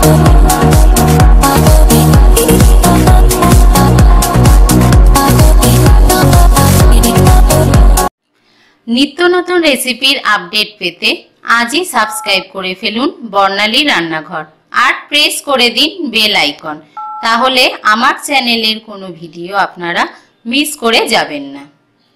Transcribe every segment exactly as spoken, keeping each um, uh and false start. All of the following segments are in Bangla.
নিত্য নতুন রেসিপির আপডেট পেতে আজই সাবস্ক্রাইব করে ফেলুন বর্ণালী রান্নাঘর আর প্রেস করে দিন বেল আইকন, তাহলে আমার চ্যানেলের কোনো ভিডিও আপনারা মিস করে যাবেন না।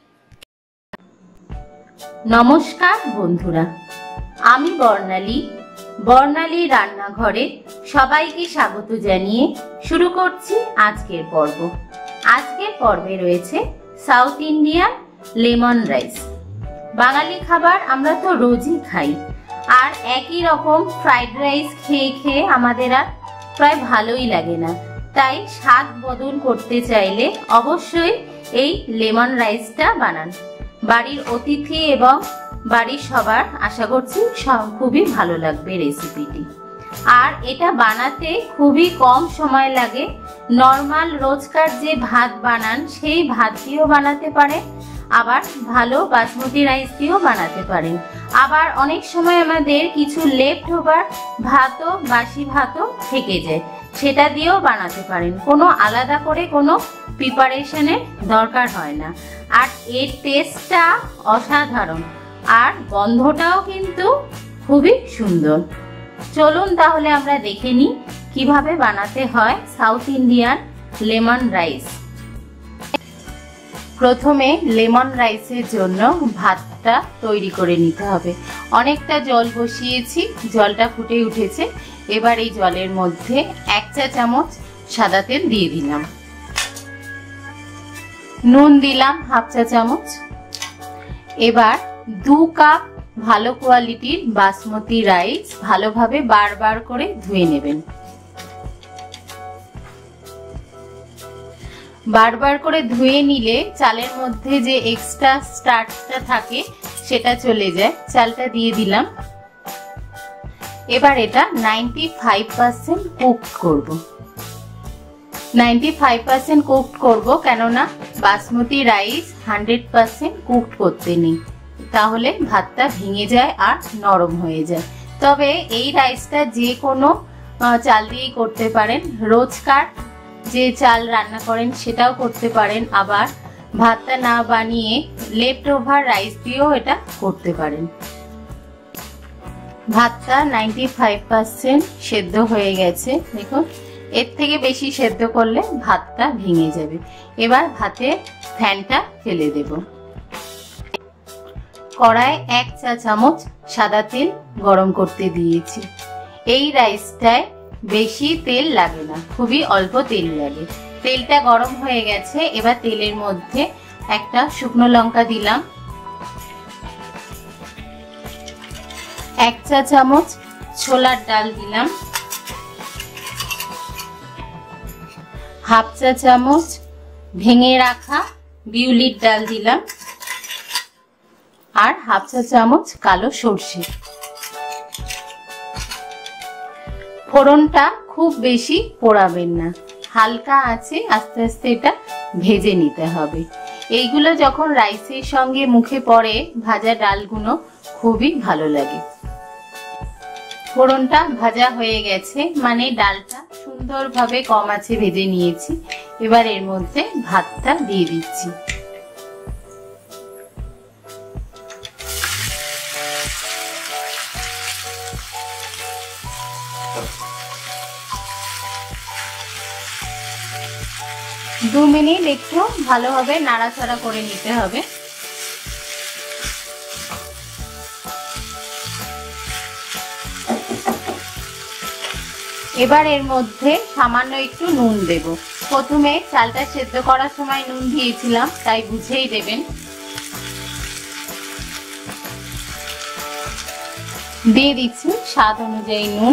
নমস্কার বন্ধুরা, আমি বর্ণালী বর্ণালী রান্নাঘরে সবাইকে স্বাগত জানিয়ে শুরু করছি আজকের পর্ব। আজকের পর্বে রয়েছে সাউথ ইন্ডিয়ান লেমন রাইস। বাঙালি খাবার আমরা তো রোজই খাই, আর একই রকম ফ্রাইড রাইস খেয়ে খেয়ে আমাদের আর প্রায় ভালোই লাগে না। তাই স্বাদ বদল করতে চাইলে অবশ্যই এই লেমন রাইসটা বানান। বাড়ির অতিথি এবং বাড়ির সবার আশা করছি খুবই ভালো লাগবে রেসিপিটি। আর এটা বানাতে খুবই কম সময় লাগে। নর্মাল রোজকার যে ভাত বানান সেই ভাত দিয়েও বানাতে পারেন, আবার ভালো বাসমতি রাইস দিয়েও বানাতে পারেন। আবার অনেক সময় আমাদের কিছু লেফট ওভার ভাতও বাসি ভাতও থেকে যায়, সেটা দিয়েও বানাতে পারেন। কোনো আলাদা করে কোনো প্রিপারেশনের দরকার হয় না। আর এর টেস্টটা অসাধারণ, আর গন্ধটাও কিন্তু খুবই সুন্দর। চলুন তাহলে আমরা দেখে নিই কিভাবে বানাতে হয় সাউথ ইন্ডিয়ান লেমন রাইস। প্রথমে লেমন রাইসের জন্য ভাতটা তৈরি করে নিতে হবে। অনেকটা জল বসিয়েছি, জলটা ফুটে উঠেছে। এবার এই জলের মধ্যে এক চা চামচ সাদা তেল দিয়ে দিলাম, নুন দিলাম হাফ চা চামচ। এবার দু কাপ ভালো কোয়ালিটির বাসমতি রাইস ভালোভাবে বারবার করে ধুয়ে নেবেন। বারবার করে ধুয়ে নিলে চালের মধ্যে যে এক্সট্রা স্টার্চটা থাকে সেটা চলে যায়। চালটা দিয়ে দিলাম। এবার এটা নাইনটি ফাইভ পার্সেন্ট কুক করব। নাইনটি ফাইভ পার্সেন্ট কুক করব, কেননা basmati rice hundred percent cook করতে নেই, তাহলে ভাতটা ভেঙে যায় আর নরম হয়ে যায়। তবে এই রাইসটা যে কোনো চাল দিয়েই করতে পারেন। রোজকার যে চাল রান্না করেন সেটাও করতে পারেন, আবার ভাতটা না বানিয়ে লেফট ওভার রাইস দিয়েও এটা করতে পারেন। ভাতটা নাইনটি ফাইভ পার্সেন্ট সেদ্ধ হয়ে গেছে। দেখুন, এর থেকে বেশি সেদ্ধ করলে ভাতটা ভেঙে যাবে। এবার ভাতে ফ্যানটা ফেলে দেব। কড়ায় এক চা চামচ সাদা তেল গরম করতে দিয়েছি। এই রাইসটায় বেশি তেল লাগে না, খুবই অল্প তেল লাগে। তেলটা গরম হয়ে গেছে। এবার তেলের মধ্যে একটা শুকনো লঙ্কা দিলাম, এক চা চামচ ছোলার ডাল দিলাম, হাফ চা চামচ ভেঙে রাখা বিউলির ডাল দিলাম, আর হাফ চা চামচ কালো সর্ষে। ফোড়নটা খুব বেশি পোড়াবেন না, হালকা আছে আস্তে আস্তে এটা ভেজে নিতে হবে। এইগুলো যখন রাইসের সঙ্গে মুখে পড়ে ভাজা ডালগুলো খুবই ভালো লাগে। ফোড়নটা ভাজা হয়ে গেছে, মানে ডালটা সুন্দরভাবে কম আছে ভেজে নিয়েছি। এবার এর মধ্যে ভাতটা দিয়ে দিচ্ছি। দু মিনিট একটু ভালোভাবে নাড়াচাড়া করে নিতে হবে। এবার এর মধ্যে সামান্য একটু নুন দেব। প্রথমে চালটা সেদ্ধ করার সময় নুন দিয়েছিলাম, তাই বুঝেই দেবেন। দিয়ে দিচ্ছি স্বাদ অনুযায়ী নুন।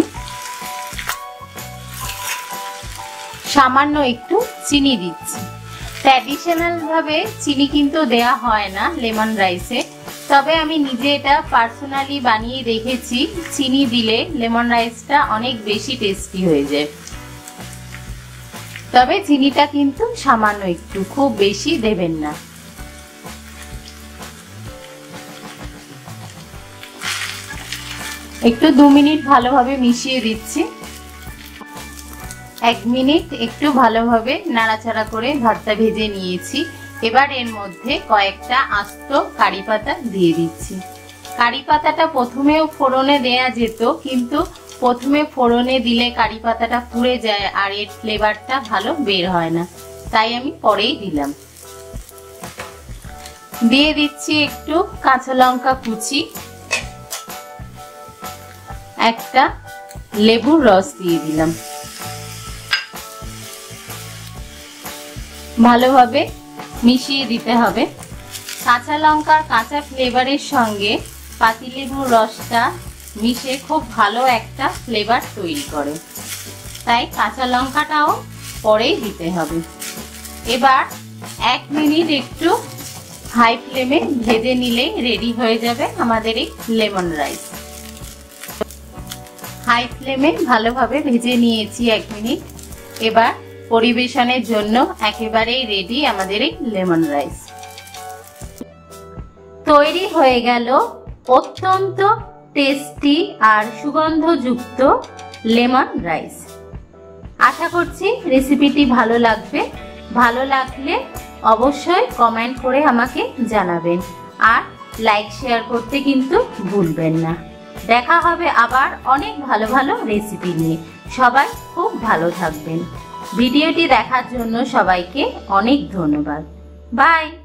সামান্য একটু চিনি দিচ্ছি। ট্র্যাডিশনাল ভাবে চিনি কিন্তু দেয়া হয় না লেমন রাইসে, তবে আমি নিজে এটা পার্সোনালি বানিয়ে দেখেছি। চিনি দিলে লেমন রাইসটা অনেক বেশি টেস্টি হয়ে যায়। তবে চিনিটা কিন্তু সামান্য একটু, খুব বেশি দেবেন না। একটু দু মিনিট ভালোভাবে মিশিয়ে দিচ্ছি। এক মিনিট একটু ভালোভাবে নাড়াচাড়া করে ভাতটা ভেজে নিয়েছি। এবার এর মধ্যে কয়েকটা আস্ত কারি পাতা দিয়ে দিচ্ছি। কারি পাতাটা প্রথমেও ফোড়নে দেয়া যেত, কিন্তু প্রথমে ফোড়নে দিলে কারি পাতাটা পুড়ে যায় আর এর ফ্লেভারটা ভালো বের হয় না, তাই আমি পরেই দিলাম। দিয়ে দিচ্ছি একটু কাঁচা লঙ্কা কুচি, একটা লেবুর রস দিয়ে দিলাম। ভালোভাবে মিশিয়ে দিতে হবে। কাঁচা লঙ্কার কাঁচা ফ্লেভারের সঙ্গে পাতিলেবুর রসটা মিশে খুব ভালো একটা ফ্লেভার তৈরি করে, তাই কাঁচা লঙ্কাটাও পরেই দিতে হবে। এবার এক মিনিট একটু হাই ফ্লেমে ভেজে নিলেই রেডি হয়ে যাবে আমাদের এই লেমন রাইস। হাই ফ্লেমে ভালোভাবে ভেজে নিয়েছি এক মিনিট। এবার পরিবেশনের জন্য একেবারেই রেডি আমাদের এই লেমন রাইস। তৈরি হয়ে গেল অত্যন্ত টেস্টি আর সুগন্ধযুক্ত লেমন রাইস। আশা করছি রেসিপিটি ভালো লাগবে। ভালো লাগলে অবশ্যই কমেন্ট করে আমাকে জানাবেন আর লাইক শেয়ার করতে কিন্তু ভুলবেন না। দেখা হবে আবার অনেক ভালো ভালো রেসিপি নিয়ে। সবাই খুব ভালো থাকবেন। ভিডিওটি দেখার জন্য সবাইকে অনেক ধন্যবাদ। বাই।